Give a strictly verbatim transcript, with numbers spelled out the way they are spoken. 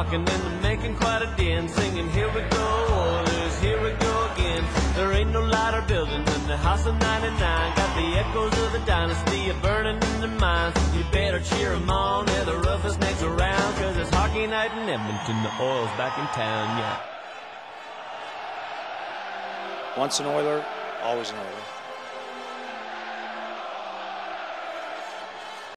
knocking and they're making quite a din, singing, here we go, Oilers, here we go again. There ain't no lighter building than the house of ninety-nine. Got the echoes of the dynasty a burning in their minds. You better cheer 'em on, they're the roughest necks around, 'cause it's hockey night in Edmonton, the Oil's back in town, yeah. Once an Oiler, always an Oiler.